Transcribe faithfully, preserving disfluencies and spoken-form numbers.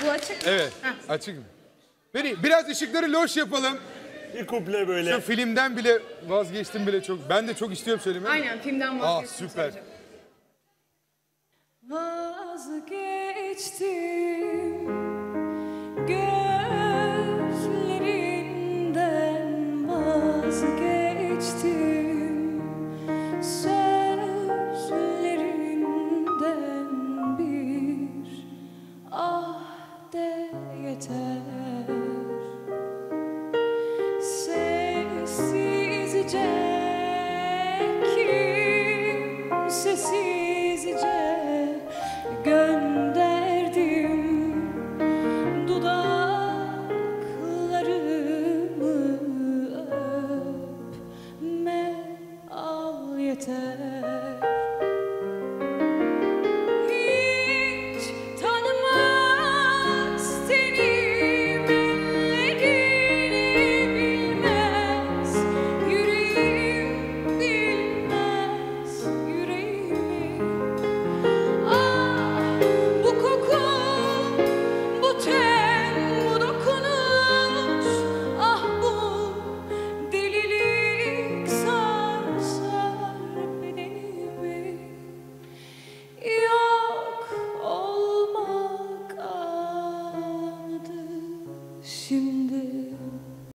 Bu açık mı? Evet, Heh. açık. Peri, biraz ışıkları loş yapalım. Bir kuple böyle. Şu filmden bile vazgeçtim bile çok. Ben de çok istiyorum söylemeyi. Aynen filmden Aa vazgeçtim. süper. Vazgeçtim